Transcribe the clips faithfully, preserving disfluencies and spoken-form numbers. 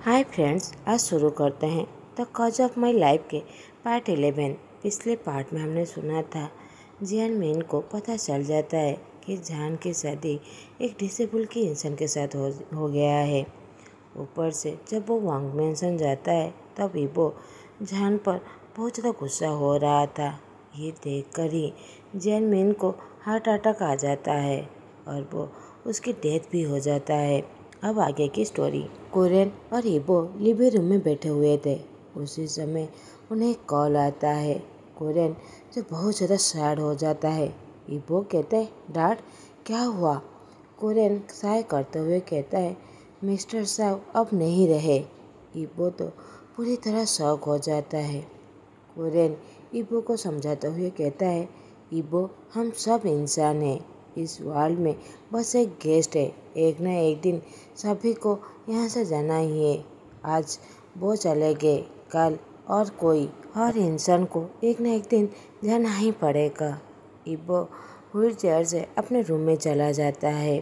Hi friends, आज शुरू करते हैं the cause of my life के पार्ट इलेवन। पिछले पार्ट में हमने सुना था जियान मिन को पता चल जाता है कि जान की शादी एक डिसेबल के इंसान के साथ हो हो गया है। ऊपर से जब वो वांग मेंशन जाता है तब इबो जान पर बहुत ज़्यादा गुस्सा हो रहा था। ये देखकर ही जियान मिन को हार्ट अटैक आ जाता है और वो उसकी डेथ भी हो जाता है। अब आगे की स्टोरी। कोरेन और इबो लिविंग रूम में बैठे हुए थे। उसी समय उन्हें एक कॉल आता है। कोरेन जो बहुत ज़्यादा सैड हो जाता है। इबो कहता है, डैड क्या हुआ? कोरेन साय करते हुए कहता है, मिस्टर साहब अब नहीं रहे। इबो तो पूरी तरह शॉक हो जाता है। कोरेन इबो को समझाते हुए कहता है, इबो हम सब इंसान हैं। इस वर्ल्ड में बस एक गेस्ट है। एक ना एक दिन सभी को यहाँ से जाना ही है। आज वो चले गए, कल और कोई हर इंसान को एक ना एक दिन जाना ही पड़ेगा। इबो व्हील चेयर से अपने रूम में चला जाता है।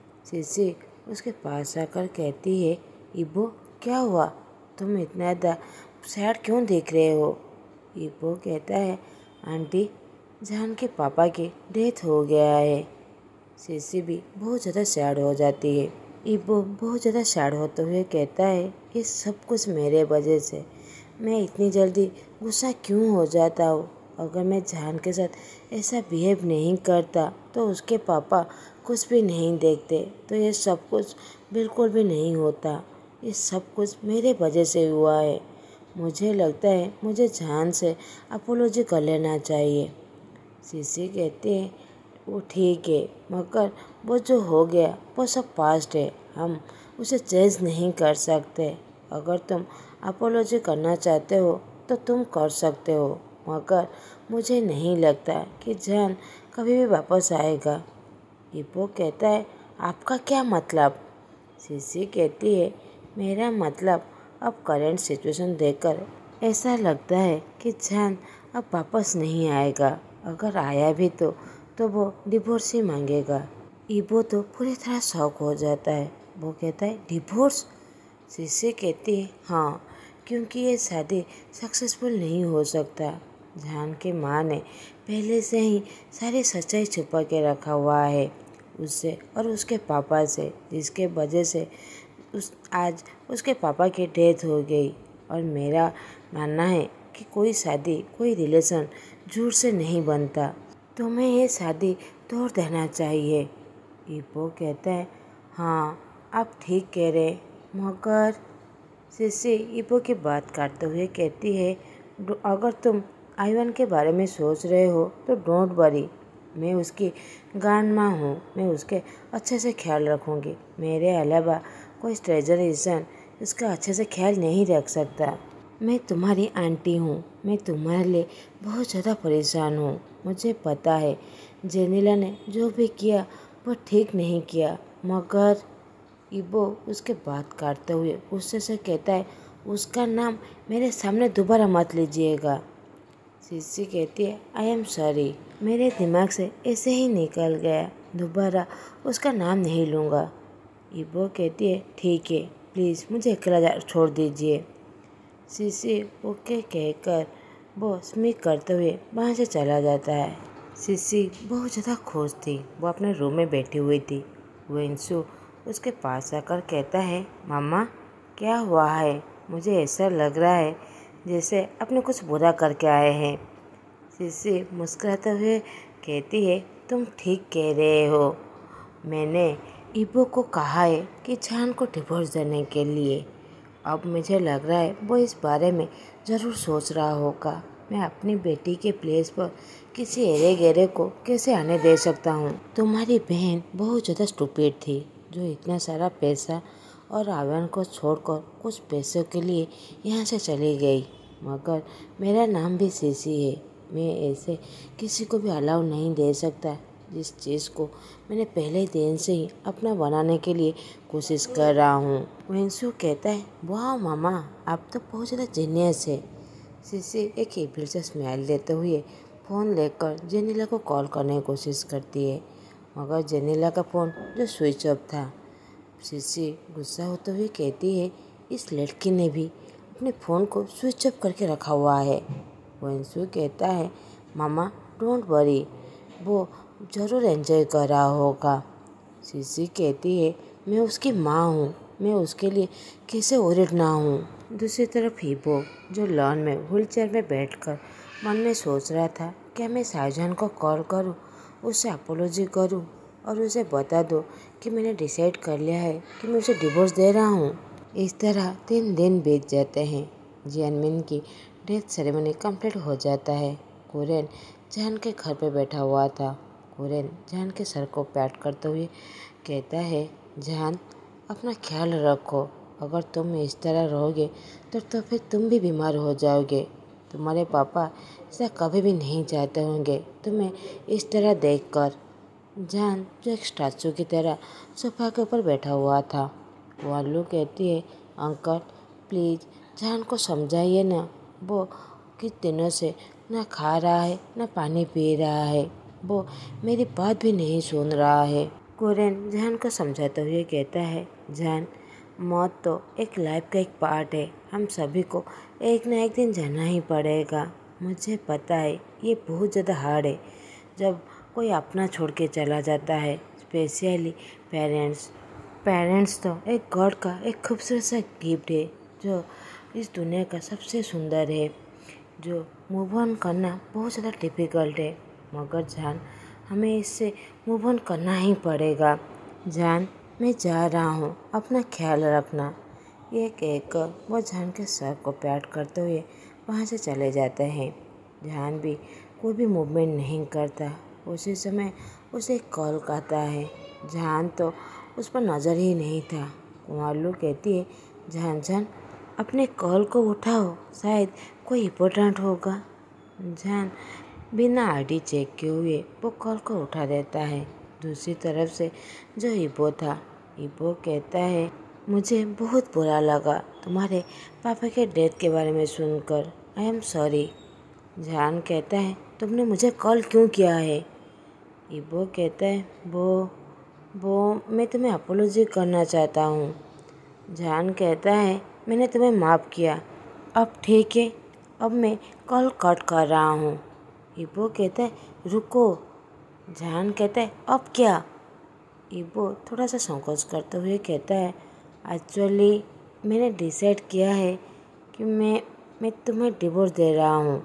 सिसी उसके पास आकर कहती है, इबो क्या हुआ? तुम इतना ज़्यादा सैड क्यों दिख रहे हो? इबो कहता है, आंटी जान के पापा की डेथ हो गया है। सिसी भी बहुत ज़्यादा सैड हो जाती है। इबो बहुत ज़्यादा सैड होते हुए कहता है, ये सब कुछ मेरे वजह से। मैं इतनी जल्दी गुस्सा क्यों हो जाता हूँ? अगर मैं जान के साथ ऐसा बिहेव नहीं करता तो उसके पापा कुछ भी नहीं देखते तो ये सब कुछ बिल्कुल भी नहीं होता। ये सब कुछ मेरे वजह से हुआ है। मुझे लगता है मुझे जान से अपोलॉजी कर लेना चाहिए। सिसी कहती है, वो ठीक है, मगर वो जो हो गया वो सब पास्ट है। हम उसे चेंज नहीं कर सकते। अगर तुम अपोलॉजी करना चाहते हो तो तुम कर सकते हो, मगर मुझे नहीं लगता कि जान कभी भी वापस आएगा। इबो कहता है, आपका क्या मतलब? सिसी कहती है, मेरा मतलब अब करंट सिचुएशन देखकर ऐसा लगता है कि जान अब वापस नहीं आएगा। अगर आया भी तो तो वो डिवोर्स ही मांगेगा। इबो तो पूरी तरह शॉक हो जाता है। वो कहता है, डिवोर्स? सिसी कहती है, हाँ, क्योंकि ये शादी सक्सेसफुल नहीं हो सकता। जान के माँ ने पहले से ही सारी सच्चाई छुपा के रखा हुआ है उससे और उसके पापा से, जिसके वजह से उस आज उसके पापा की डेथ हो गई। और मेरा मानना है कि कोई शादी, कोई रिलेशन झूठ से नहीं बनता। तुम्हें ये शादी तोड़ देना चाहिए। इबो कहता है, हाँ आप ठीक कह रहे, मगर सिसी इबो की बात काटते हुए कहती है, अगर तुम आयवन के बारे में सोच रहे हो तो डोंट वरी, मैं उसकी गांड माँ हूँ। मैं उसके अच्छे से ख्याल रखूँगी। मेरे अलावा कोई स्ट्रेंजर इंसान इसका अच्छे से ख्याल नहीं रख सकता। मैं तुम्हारी आंटी हूँ। मैं तुम्हारे लिए बहुत ज़्यादा परेशान हूँ। मुझे पता है जेनिला ने जो भी किया वो ठीक नहीं किया, मगर इबो उसके बात काटते हुए गुस्से से कहता है, उसका नाम मेरे सामने दोबारा मत लीजिएगा। सिसी कहती है, आई एम सॉरी, मेरे दिमाग से ऐसे ही निकल गया, दोबारा उसका नाम नहीं लूँगा। इबो कहती है, ठीक है, प्लीज़ मुझे अकेला छोड़ दीजिए। सिसी ओके कहकर वो स्मिक करते हुए वहाँ से चला जाता है। सिसी बहुत ज़्यादा खुश थी। वो अपने रूम में बैठी हुई थी। वेंसु उसके पास आकर कहता है, मामा क्या हुआ है? मुझे ऐसा लग रहा है जैसे अपने कुछ बुरा करके आए हैं। सिसी मुस्कुराते हुए कहती है, तुम ठीक कह रहे हो। मैंने इबो को कहा है कि जान को डिवोर्स देने के लिए। अब मुझे लग रहा है वो इस बारे में ज़रूर सोच रहा होगा। मैं अपनी बेटी के प्लेस पर किसी एरे गहरे को कैसे आने दे सकता हूँ? तुम्हारी बहन बहुत ज़्यादा स्टूपिड थी जो इतना सारा पैसा और आवन को छोड़कर कुछ पैसों के लिए यहाँ से चली गई, मगर मेरा नाम भी सिसी है। मैं ऐसे किसी को भी अलाउ नहीं दे सकता जिस चीज़ को मैंने पहले दिन से ही अपना बनाने के लिए कोशिश कर रहा हूँ। वेंसु कहता है, वाह मामा, आप तो बहुत ज़्यादा जीनियस है। सिसी एक इविल से स्माइल देते हुए फ़ोन लेकर जेनिला को कॉल करने की कोशिश करती है, मगर जेनिला का फ़ोन जो स्विच ऑफ था। सिसी गुस्सा होते हुए कहती है, इस लड़की ने भी अपने फ़ोन को स्विच ऑफ करके रखा हुआ है। वंशु कहता है, मामा डोंट वरी, वो ज़रूर एंजॉय कर रहा होगा। सीसी कहती है, मैं उसकी माँ हूँ, मैं उसके लिए कैसे वरीड ना हूँ। दूसरी तरफ हिबो, जो लॉन में व्हील चेयर में बैठकर मन में सोच रहा था, क्या मैं शाहजहान को कॉल करूँ, उससे अपोलॉजी करूँ और उसे बता दो कि मैंने डिसाइड कर लिया है कि मैं उसे डिवोर्स दे रहा हूँ। इस तरह तीन दिन बीत जाते हैं। जियानमिन की डेथ सेरेमनी कंप्लीट हो जाता है। कुरेन जहान के घर पे बैठा हुआ था। कुरेन जहान के सर को पैट करते हुए कहता है, जहान अपना ख्याल रखो, अगर तुम इस तरह रहोगे तो तो फिर तुम भी बीमार हो जाओगे। तुम्हारे पापा ऐसा कभी भी नहीं चाहते होंगे तुम्हें इस तरह देखकर। जहान जो एक स्टैचू की तरह सोफा के ऊपर बैठा हुआ था। वालू कहती है, अंकल प्लीज़ जहान को समझाइए ना, वो किस दिनों से ना खा रहा है ना पानी पी रहा है, वो मेरी बात भी नहीं सुन रहा है। कुरेन जहान को समझाते हुए कहता है, जहान मौत तो एक लाइफ का एक पार्ट है, हम सभी को एक ना एक दिन जाना ही पड़ेगा। मुझे पता है ये बहुत ज़्यादा हार्ड है जब कोई अपना छोड़ के चला जाता है, स्पेशली पेरेंट्स। पेरेंट्स तो एक गॉड का एक खूबसूरत सा गिफ्ट है जो इस दुनिया का सबसे सुंदर है, जो मूव ऑन करना बहुत ज़्यादा डिफ़िकल्ट है, मगर जान हमें इससे मूव ऑन करना ही पड़ेगा। जान मैं जा रहा हूँ, अपना ख्याल रखना। ये कहकर वो जान के सर को प्यार करते हुए वहाँ से चले जाते हैं। जान भी कोई भी मूवमेंट नहीं करता। उसी समय उसे एक कॉल आता है। जान तो उस पर नज़र ही नहीं था। कुमालू कहती है, जान जान अपने कॉल को उठाओ, शायद कोई इम्पोर्टेंट होगा। जान बिना आईडी चेक किए हुए वो कॉल को उठा देता है। दूसरी तरफ से जो इबो था, इबो कहता है, मुझे बहुत बुरा लगा तुम्हारे पापा के डेथ के बारे में सुनकर, आई एम सॉरी। जान कहता है, तुमने मुझे कॉल क्यों किया है। इबो कहता है, वो वो मैं तुम्हें अपोलॉजी करना चाहता हूँ। जान कहता है, मैंने तुम्हें माफ़ किया, अब ठीक है, अब मैं कॉल कट कर रहा हूँ। इबो कहता है, रुको। जान कहता है, अब क्या। इबो थोड़ा सा संकोच करते हुए कहता है, एक्चुअली मैंने डिसाइड किया है कि मैं मैं तुम्हें डिवोर्स दे रहा हूँ।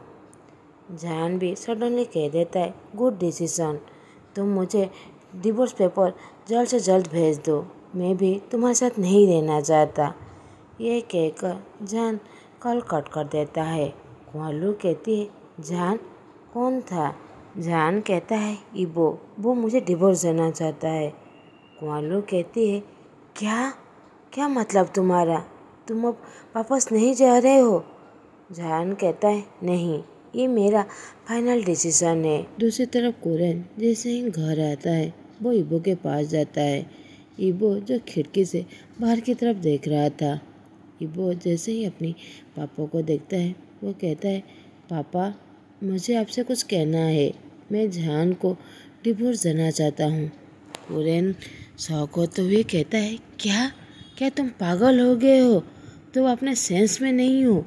जान भी सडनली कह देता है, गुड डिसीजन, तुम मुझे डिवोर्स पेपर जल्द से जल्द भेज दो, मैं भी तुम्हारे साथ नहीं रहना चाहता। ये कहकर जान कॉल कट कर देता है। कुआलू कहती है, जान कौन था। जान कहता है, इबो, वो मुझे डिवोर्स देना चाहता है। कुआलू कहती है, क्या क्या मतलब तुम्हारा, तुम अब वापस नहीं जा रहे हो। जान कहता है, नहीं, ये मेरा फाइनल डिसीजन है। दूसरी तरफ कुरेन जैसे ही घर आता है वो इबो के पास जाता है। इबो जो खिड़की से बाहर की तरफ देख रहा था। इबो जैसे ही अपनी पापा को देखता है वो कहता है, पापा मुझे आपसे कुछ कहना है, मैं जान को डिवोर्स देना चाहता हूँ। कुरेन शौक होते हुए कहता है, क्या क्या तुम पागल हो गए हो, तुम अपने सेंस में नहीं हो।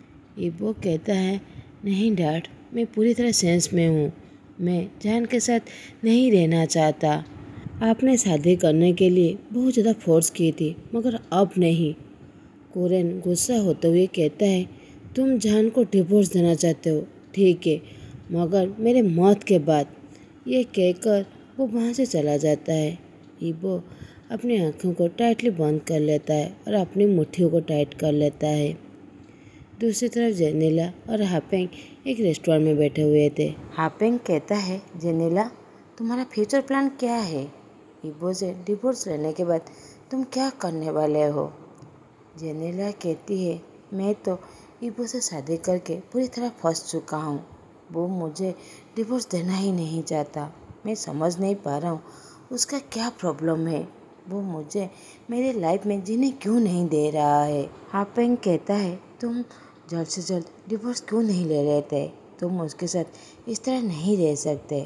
इबो कहता है, नहीं डैड, मैं पूरी तरह सेंस में हूँ, मैं जान के साथ नहीं रहना चाहता। आपने शादी करने के लिए बहुत ज़्यादा फोर्स की थी, मगर अब नहीं। कुरेन गुस्सा होते हुए कहता है, तुम जान को डिवोर्स देना चाहते हो, ठीक है, मगर मेरे मौत के बाद। ये कहकर वो वहाँ से चला जाता है। इबो अपनी आँखों को टाइटली बंद कर लेता है और अपनी मुट्ठियों को टाइट कर लेता है। दूसरी तरफ जेनिला और हापेंग एक रेस्टोरेंट में बैठे हुए थे। हापेंग कहता है, जेनिला तुम्हारा फ्यूचर प्लान क्या है, इबो से डिवोर्स लेने के बाद तुम क्या करने वाले हो। जेनिला कहती है, मैं तो इबो से शादी करके पूरी तरह फंस चुका हूँ, वो मुझे डिवोर्स देना ही नहीं चाहता। मैं समझ नहीं पा रहा हूँ उसका क्या प्रॉब्लम है, वो मुझे मेरी लाइफ में जीने क्यों नहीं दे रहा है। हापेंग कहता है, तुम जल्द से जल्द डिवोर्स क्यों नहीं ले रहे थे, तुम उसके साथ इस तरह नहीं रह सकते।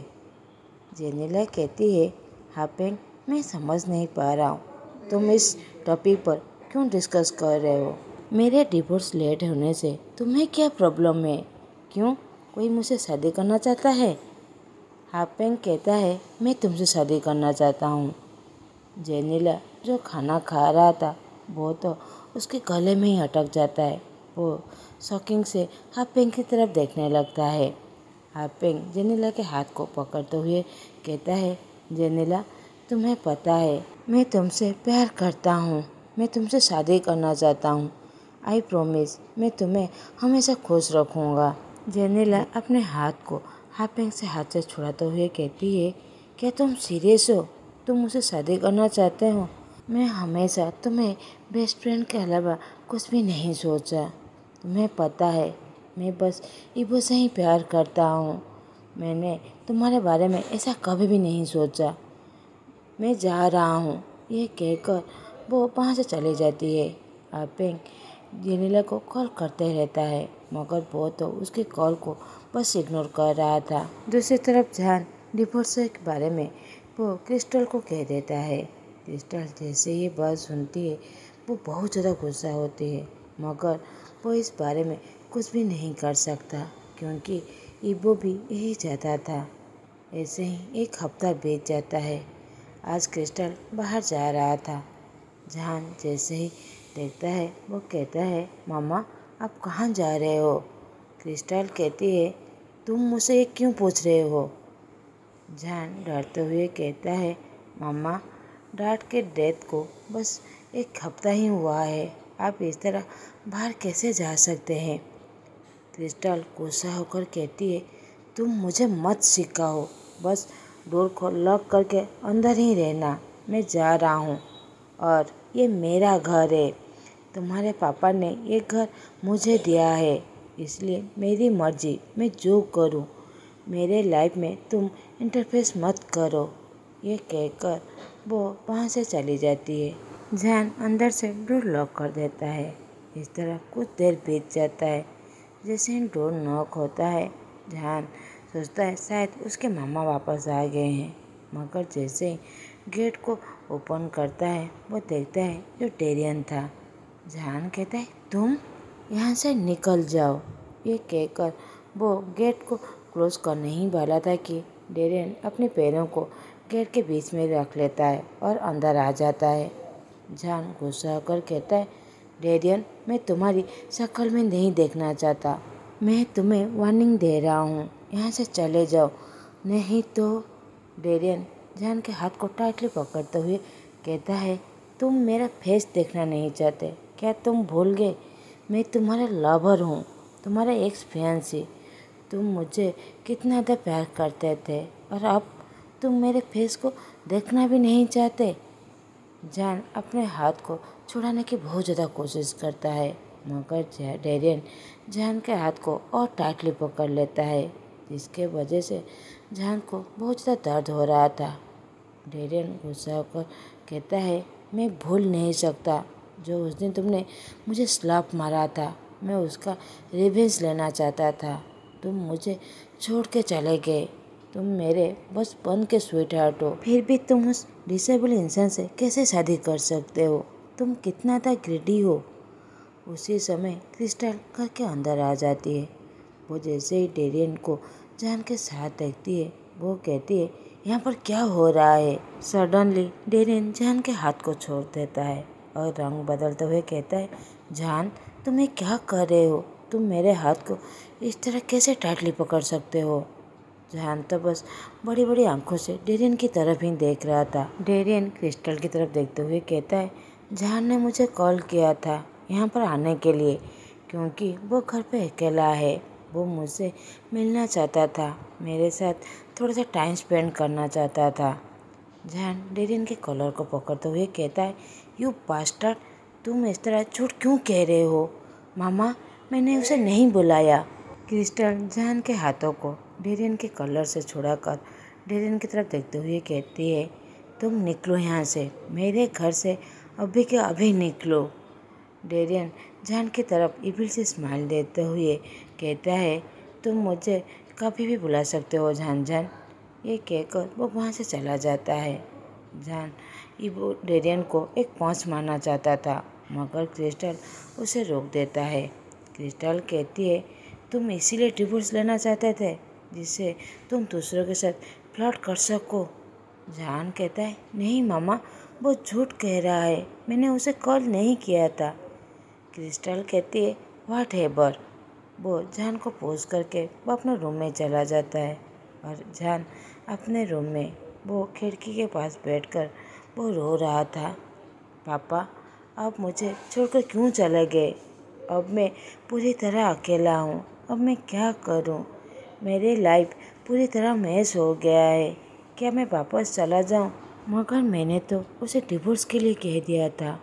जेनिला कहती है, हापेंग मैं समझ नहीं पा रहा हूँ तुम इस टॉपिक पर क्यों डिस्कस कर रहे हो? मेरे डिवोर्स लेट होने से तुम्हें क्या प्रॉब्लम है? क्यों, कोई मुझसे शादी करना चाहता है? हापेंग कहता है, मैं तुमसे शादी करना चाहता हूँ। जेनिला जो खाना खा रहा था वो तो उसके गले में ही अटक जाता है। वो शॉकिंग से हापेंग की तरफ देखने लगता है। हापेंग जेनिला के हाथ को पकड़ते हुए कहता है, जेनिला तुम्हें पता है मैं तुमसे प्यार करता हूँ, मैं तुमसे शादी करना चाहता हूँ। आई प्रॉमिस मैं तुम्हें हमेशा खुश रखूँगा। जेनिला अपने हाथ को हापेंग से हाथ से छुड़ाते हुए कहती है, क्या तुम सीरियस हो? तुम मुझसे शादी करना चाहते हो? मैं हमेशा तुम्हें बेस्ट फ्रेंड के अलावा कुछ भी नहीं सोचा। तुम्हें पता है मैं बस इबो से ही प्यार करता हूँ। मैंने तुम्हारे बारे में ऐसा कभी भी नहीं सोचा। मैं जा रहा हूँ, ये कहकर वो वहाँ से चली जाती है। हापेंग जेनिला को कॉल करते रहता है मगर वो तो उसकी कॉल को बस इग्नोर कर रहा था। दूसरी तरफ जान डिवोर्स के बारे में वो क्रिस्टल को कह देता है। क्रिस्टल जैसे ये बात सुनती है वो बहुत ज़्यादा गुस्सा होती है मगर वो इस बारे में कुछ भी नहीं कर सकता क्योंकि इबो भी यही चाहता था। ऐसे ही एक हफ्ता बीत जाता है। आज क्रिस्टल बाहर जा रहा था। जान जैसे ही देखता है वो कहता है, मामा आप कहाँ जा रहे हो? क्रिस्टल कहती है, तुम मुझसे ये क्यों पूछ रहे हो? जान डरते हुए कहता है, मामा डैड के डेथ को बस एक हफ्ता ही हुआ है, आप इस तरह बाहर कैसे जा सकते हैं? क्रिस्टल गुस्सा होकर कहती है, तुम मुझे मत सिखाओ, बस डोर को लॉक करके अंदर ही रहना। मैं जा रहा हूँ और ये मेरा घर है। तुम्हारे पापा ने ये घर मुझे दिया है, इसलिए मेरी मर्जी, मैं जो करूँ। मेरे लाइफ में तुम इंटरफेस मत करो। ये कहकर वो वहाँ से चली जाती है। जान अंदर से डोर लॉक कर देता है। इस तरह कुछ देर बीत जाता है। जैसे ही डोर नॉक होता है जान सोचता है शायद उसके मामा वापस आ गए हैं मगर जैसे ही गेट को ओपन करता है वो देखता है जो डेरियन था। जान कहता है, तुम यहाँ से निकल जाओ। ये कहकर वो गेट को क्लोज करने ही वाला था कि डेरियन अपने पैरों को गेट के बीच में रख लेता है और अंदर आ जाता है। जान गुस्सा होकर कहता है, डेरियन मैं तुम्हारी शक्ल में नहीं देखना चाहता। मैं तुम्हें वार्निंग दे रहा हूँ, यहाँ से चले जाओ नहीं तो। डेरियन जान के हाथ को टाइटली पकड़ते हुए कहता है, तुम मेरा फेस देखना नहीं चाहते क्या? तुम भूल गए मैं तुम्हारा लवर हूँ, तुम्हारा एक्स फियांसी। तुम मुझे कितना ज़्यादा प्यार करते थे और अब तुम मेरे फेस को देखना भी नहीं चाहते। जान अपने हाथ को छुड़ाने की बहुत ज़्यादा कोशिश करता है मगर डेरियन जान के हाथ को और टाइटली पकड़ लेता है जिसके वजह से जान को बहुत ज़्यादा दर्द हो रहा था। डेरियन गुस्सा होकर कहता है, मैं भूल नहीं सकता जो उस दिन तुमने मुझे स्लैप मारा था, मैं उसका रिवेंज लेना चाहता था। तुम मुझे छोड़ के चले गए, तुम मेरे बस बन के स्वीट हार्ट हो, फिर भी तुम उस डिसेबल इंसान से कैसे शादी कर सकते हो? तुम कितना था ग्रेडी हो। उसी समय क्रिस्टल घर के अंदर आ जाती है। वो जैसे ही डेरियन को जान के साथ देखती है वो कहती है, यहाँ पर क्या हो रहा है? सडनली डेरियन जान के हाथ को छोड़ देता है और रंग बदलते हुए कहता है, जान तुम ये क्या कर रहे हो? तुम मेरे हाथ को इस तरह कैसे टाइटली पकड़ सकते हो? जान तो बस बड़ी बड़ी आंखों से डेरियन की तरफ ही देख रहा था। डेरियन क्रिस्टल की तरफ देखते हुए कहता है, जान ने मुझे कॉल किया था यहाँ पर आने के लिए क्योंकि वो घर पे अकेला है। वो मुझसे मिलना चाहता था, मेरे साथ थोड़ा सा टाइम स्पेंड करना चाहता था। जान डेरियन के कॉलर को पकड़ते हुए कहता है, यू बास्टर्ड, तुम इस तरह झूठ क्यों कह रहे हो? मामा मैंने उसे नहीं बुलाया। क्रिस्टल जान के हाथों को डेरियन के कॉलर से छुड़ाकर डेरियन की तरफ देखते हुए कहती है, तुम निकलो यहाँ से, मेरे घर से अभी के अभी निकलो। डेरियन जान की तरफ इविल से स्माइल देते हुए कहता है, तुम मुझे कभी भी बुला सकते हो जान जान। ये कहकर वो वहाँ से चला जाता है। जान इबो डेरियन को एक पॉन्च मारना चाहता था मगर क्रिस्टल उसे रोक देता है। क्रिस्टल कहती है, तुम इसीलिए डिवोर्स लेना चाहते थे जिससे तुम दूसरों के साथ फ्लर्ट कर सको। जॉन कहता है, नहीं मामा, वो झूठ कह रहा है, मैंने उसे कॉल नहीं किया था। क्रिस्टल कहती है, व्हाट एवर। वो जॉन को पोज करके वो अपने रूम में चला जाता है और जॉन अपने रूम में वो खिड़की के पास बैठकर वो रो रहा था। पापा, आप मुझे छोड़कर क्यों चले गए? अब मैं पूरी तरह अकेला हूँ। अब मैं क्या करूँ? मेरी लाइफ पूरी तरह मैस हो गया है। क्या मैं वापस चला जाऊँ? मगर मैंने तो उसे डिवोर्स के लिए कह दिया था।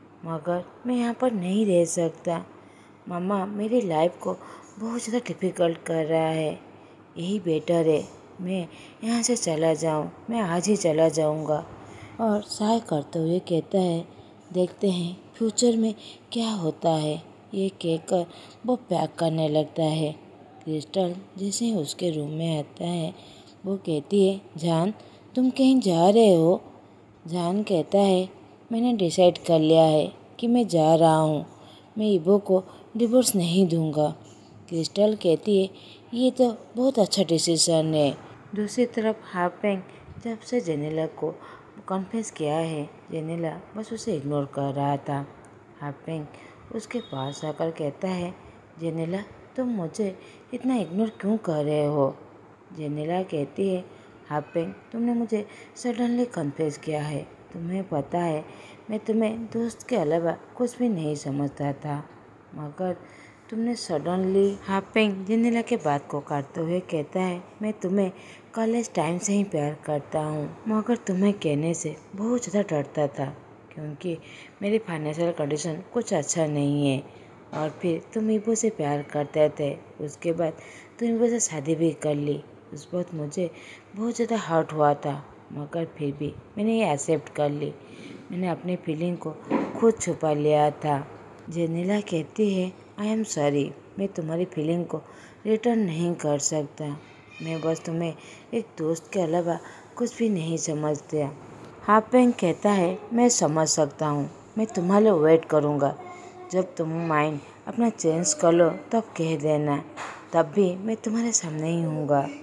मगर मैं यहाँ पर नहीं रह सकता। मामा मेरी लाइफ को बहुत ज़्यादा डिफ़िकल्ट कर रहा है। यही बेटर है मैं यहाँ से चला जाऊँ। मैं आज ही चला जाऊँगा। और सहाय करते हुए कहता है, देखते हैं फ्यूचर में क्या होता है। ये कहकर वो पैक करने लगता है। क्रिस्टल जैसे ही उसके रूम में आता है वो कहती है, जान तुम कहीं जा रहे हो? जान कहता है, मैंने डिसाइड कर लिया है कि मैं जा रहा हूँ। मैं इबो को डिवोर्स नहीं दूंगा। क्रिस्टल कहती है, ये तो बहुत अच्छा डिसीजन है। दूसरी तरफ हाफेंग जब से जेनिला को कन्फेस किया है, जेनिला बस उसे इग्नोर कर रहा था। हाफेंग उसके पास आकर कहता है, जेनिला तुम मुझे इतना इग्नोर क्यों कर रहे हो? जेनिला कहती है, हाफेंग तुमने मुझे सडनली कन्फेस किया है। तुम्हें पता है मैं तुम्हें दोस्त के अलावा कुछ भी नहीं समझता था, मगर तुमने सडनली। हाफेंग जेनिला के बात को काटते हुए कहता है, मैं तुम्हें कॉलेज टाइम से ही प्यार करता हूँ, मगर तुम्हें कहने से बहुत ज़्यादा डरता था क्योंकि मेरी फाइनेंशियल कंडीशन कुछ अच्छा नहीं है। और फिर तुम इबो से प्यार करते थे। उसके बाद तुम इबो से शादी भी कर ली। उस वक्त मुझे बहुत ज़्यादा हर्ट हुआ था, मगर फिर भी मैंने ये एक्सेप्ट कर ली। मैंने अपनी फीलिंग को खुद छुपा लिया था। जेनिला कहती है, आई एम सॉरी, मैं तुम्हारी फीलिंग को रिटर्न नहीं कर सकता। मैं बस तुम्हें एक दोस्त के अलावा कुछ भी नहीं समझता। हाफेंग कहता है, मैं समझ सकता हूँ, मैं तुम्हारे लिए वेट करूँगा। जब तुम माइंड अपना चेंज कर लो तब कह देना, तब भी मैं तुम्हारे सामने ही हूँगा।